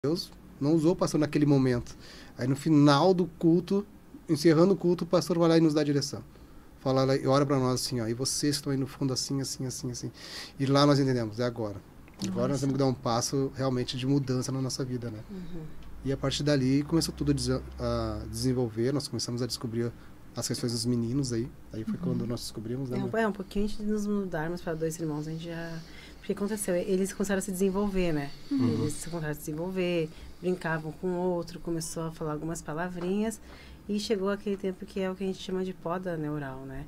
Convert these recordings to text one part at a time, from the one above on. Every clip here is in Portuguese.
Deus não usou o pastor naquele momento. Aí no final do culto, encerrando o culto, o pastor vai lá e nos dá a direção. Fala lá e ora para nós assim, ó, e vocês estão aí no fundo assim, assim, assim, assim. E lá nós entendemos, é agora. Agora nós temos que dar um passo realmente de mudança na nossa vida, né? E a partir dali começou tudo a desenvolver, nós começamos a descobrir as questões dos meninos aí. Aí foi quando nós descobrimos, né? Um pouquinho antes de nos mudarmos para 2 irmãos, a gente já... Porque aconteceu, eles começaram a se desenvolver, né? Eles começaram a se desenvolver, brincavam com o outro, começou a falar algumas palavrinhas e chegou aquele tempo que é o que a gente chama de poda neural, né?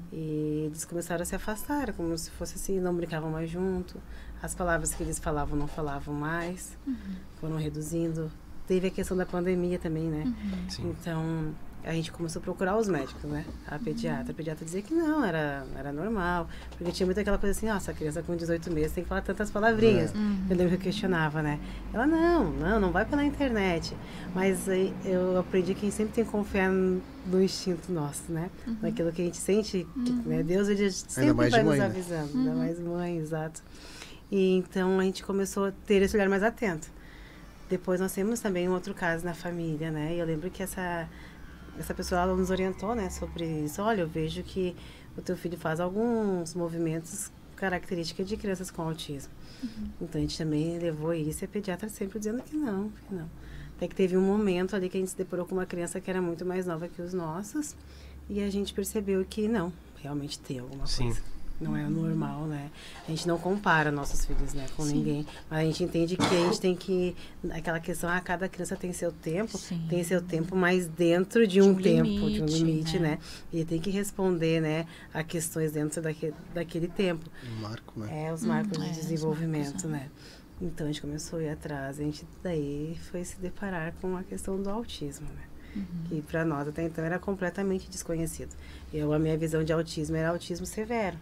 E eles começaram a se afastar, como se fosse assim, não brincavam mais junto, as palavras que eles falavam não falavam mais, foram reduzindo. Teve a questão da pandemia também, né? Então, a gente começou a procurar os médicos, né? A pediatra dizia que não, era normal. Porque tinha muito aquela coisa assim, nossa, a criança com 18 meses tem que falar tantas palavrinhas. Eu lembro que eu questionava, né? Ela, não vai pela internet. Mas aí eu aprendi que a gente sempre tem que confiar no instinto nosso, né? Naquilo que a gente sente, que, né? Deus, ele sempre vai nos avisando. Ainda mais mãe, exato. E então, a gente começou a ter esse olhar mais atento. Depois nós temos também um outro caso na família, né? E eu lembro que essa pessoa, ela nos orientou, né, sobre isso. Olha, eu vejo que o teu filho faz alguns movimentos características de crianças com autismo. Então, a gente também levou isso e a pediatra sempre dizendo que não. Até que teve um momento ali que a gente se deparou com uma criança que era muito mais nova que os nossos e a gente percebeu que não, realmente tem alguma coisa. Não é normal, né? A gente não compara nossos filhos, né, com ninguém. Mas a gente entende que a gente tem que... Aquela questão, cada criança tem seu tempo. Tem seu tempo, mas dentro de um tempo, de um limite, né? E tem que responder, né, a questões dentro daquele tempo. O marco, né? Os marcos de desenvolvimento, né? Então, a gente começou a ir atrás. A gente daí foi se deparar com a questão do autismo, né? Que para nós até então era completamente desconhecido. A minha visão de autismo era autismo severo.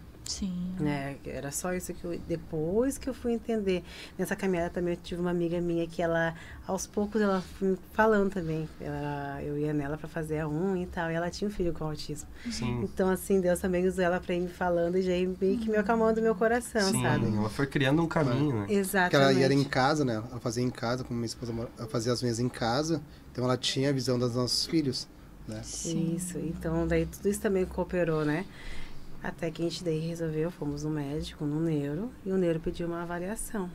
Né? Era só isso que depois que eu fui entender. Nessa caminhada também eu tive uma amiga minha que ela, aos poucos, ela foi me falando também. Eu ia nela para fazer a unha e tal, e ela tinha um filho com autismo. Então, assim, Deus também usou ela para ir me falando e já ia meio que me acalmando meu coração, sabe? Ela foi criando um caminho, né? Exatamente. Porque ela ia em casa, né? Ela fazia em casa, como minha esposa fazia as unhas em casa, então ela tinha a visão dos nossos filhos, né? Isso, então daí tudo isso também cooperou, né? Até que a gente daí resolveu, fomos no médico, no neuro, e o neuro pediu uma avaliação.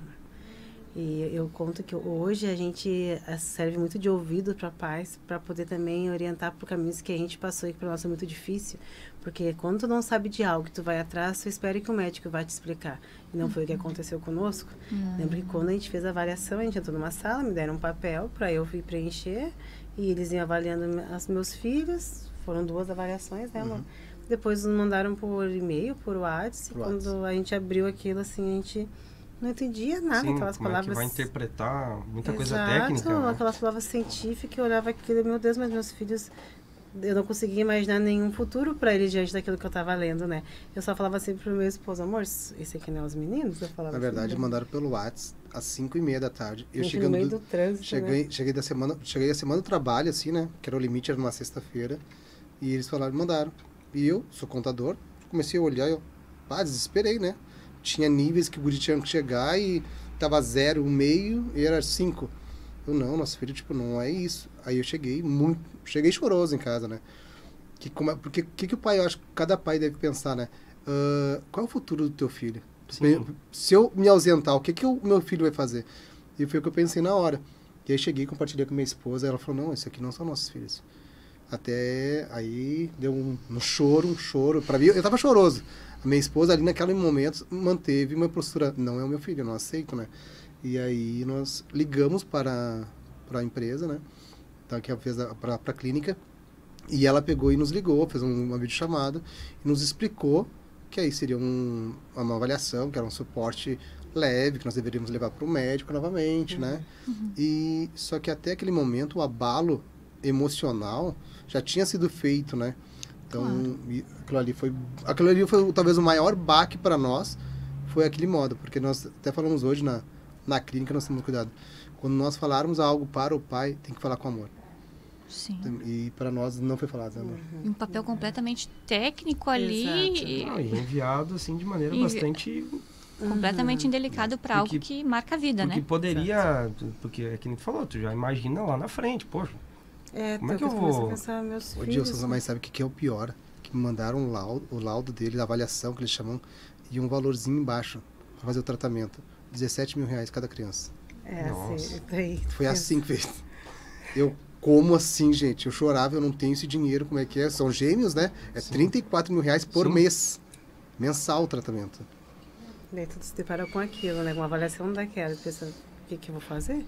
E eu conto que hoje a gente serve muito de ouvido para pais, para poder também orientar por caminhos que a gente passou e que para nós é muito difícil. Porque quando tu não sabe de algo que tu vai atrás, tu espera que o médico vai te explicar. E não foi o que aconteceu conosco. Lembro que quando a gente fez a avaliação, a gente entrou numa sala, me deram um papel para eu ir preencher, e eles iam avaliando os meus filhos. Foram 2 avaliações, né, amor? Depois nos mandaram por e-mail, por WhatsApp. Quando a gente abriu aquilo, assim, a gente não entendia nada. Aquelas palavras... É que vai interpretar muita coisa Exato, técnica, né? Aquelas palavras científicas, eu olhava aquilo, meu Deus, mas meus filhos... Eu não conseguia imaginar nenhum futuro para eles diante daquilo que eu estava lendo, né? Eu só falava sempre pro meu esposo, amor, esse aqui não é os meninos? Eu falava Na verdade, assim, mandaram pelo WhatsApp às 5h30 da tarde. Eu no meio do trânsito, cheguei a semana do trabalho, assim, né? Que era o limite, era numa sexta-feira. E eles falaram, mandaram. E eu, sou contador, comecei a olhar e eu, desesperei, né? Tinha níveis que o guri tinha que chegar e tava 0, 1,5 e era 5. Eu, não, nosso filho, tipo, não é isso. Aí eu cheguei choroso em casa, né? Porque o que o pai, eu acho que cada pai deve pensar, né? Qual é o futuro do teu filho? Se eu me ausentar, o que o meu filho vai fazer? E foi o que eu pensei na hora. E aí cheguei, compartilhei com minha esposa, ela falou, não, esse aqui não são nossos filhos. Até aí deu um choro. Pra mim, eu tava choroso. A minha esposa ali naquele momento manteve uma postura, não é o meu filho, eu não aceito, né? E aí nós ligamos para a empresa, né? Então, que ela fez para a clínica. E ela pegou e nos ligou, fez uma videochamada e nos explicou que aí seria uma avaliação, que era um suporte leve, que nós deveríamos levar para o médico novamente, né? E só que até aquele momento o abalo emocional já tinha sido feito, né? Então, aquilo ali foi talvez o maior baque para nós, foi aquele modo, porque nós até falamos hoje na clínica, nós temos cuidado. Quando nós falarmos algo para o pai, tem que falar com amor. E para nós não foi falado, né, amor? Um papel completamente técnico ali. E enviado, assim, de maneira bastante completamente indelicado para algo que marca a vida, né? Porque poderia, porque é que nem tu falou, tu já imagina lá na frente, poxa. Como é que eu vou... Ô, Dilson, mas sabe o que é o pior? Que me mandaram o laudo dele, da avaliação, que eles chamam, e um valorzinho embaixo para fazer o tratamento. 17 mil reais cada criança. Assim, foi assim que fez. Como assim, gente? Eu chorava, eu não tenho esse dinheiro, como é que é? São gêmeos, né? É 34 mil reais por mês. Mensal o tratamento. Daí tu se deparou com aquilo, né? Com uma avaliação daquela. Pensa, o que eu vou fazer?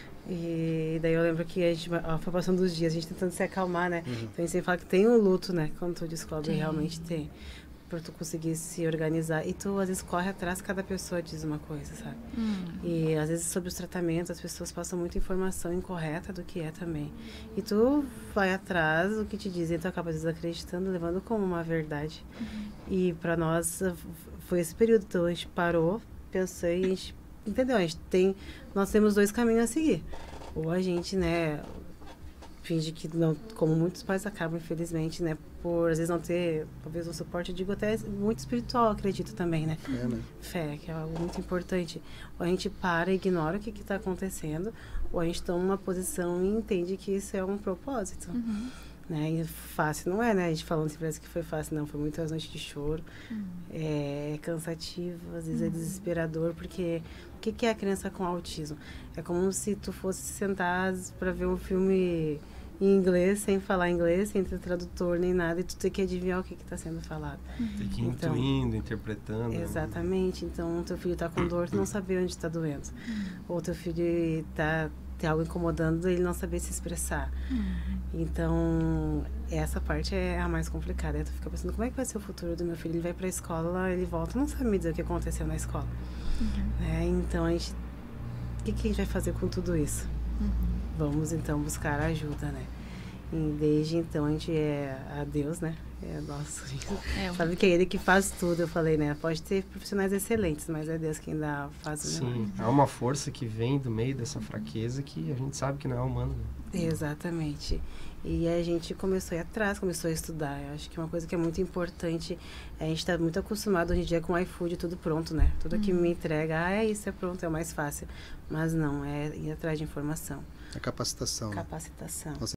E daí eu lembro que a gente foi passando os dias, a gente tentando se acalmar, né? Então a gente sempre fala que tem um luto, né? Quando tu descobre, realmente tem. Pra tu conseguir se organizar. E tu, às vezes, corre atrás, cada pessoa diz uma coisa, sabe? E, às vezes, sobre os tratamentos, as pessoas passam muita informação incorreta do que é também. E tu vai atrás do que te dizem, tu acaba desacreditando, levando como uma verdade. E pra nós, foi esse período. Então, a gente parou, pensou e a gente... Entendeu? Nós temos 2 caminhos a seguir. Ou a gente, né... finge que não, como muitos pais acabam, infelizmente, né, por às vezes não ter, talvez um suporte, eu digo até muito espiritual, acredito também, né? Fé, né? Fé, que é algo muito importante. Ou a gente para e ignora o que está acontecendo, ou a gente toma uma posição e entende que isso é um propósito. Né? E fácil não é, né? A gente falando assim, parece que foi fácil, não, foi muitas noites de choro, é cansativo, às vezes é desesperador, porque o que é a criança com autismo? É como se tu fosse sentar para ver um filme em inglês, sem falar inglês, sem ter tradutor nem nada, e tu tem que adivinhar o que está sendo falado. Tem que ir intuindo, interpretando. Exatamente. Então, teu filho está com dor, tu não saber onde está doendo. Ou teu filho tem algo incomodando, ele não saber se expressar. Então, essa parte é a mais complicada. Aí tu fica pensando, como é que vai ser o futuro do meu filho? Ele vai para a escola, ele volta, não sabe me dizer o que aconteceu na escola. Então, o que a gente vai fazer com tudo isso? Vamos, então, buscar ajuda, né? E desde então, a gente a Deus, né? Nosso. Sabe que é Ele que faz tudo, eu falei, né? Pode ter profissionais excelentes, mas é Deus quem dá, faz o melhor. Sim, há uma força que vem do meio dessa fraqueza que a gente sabe que não é humana. Exatamente. E a gente começou a ir atrás, começou a estudar. Eu acho que uma coisa que é muito importante, a gente está muito acostumado hoje em dia com o iFood, tudo pronto, né? Tudo que me entrega, isso, é pronto, é o mais fácil. Mas não, é ir atrás de informação. A capacitação. Capacitação.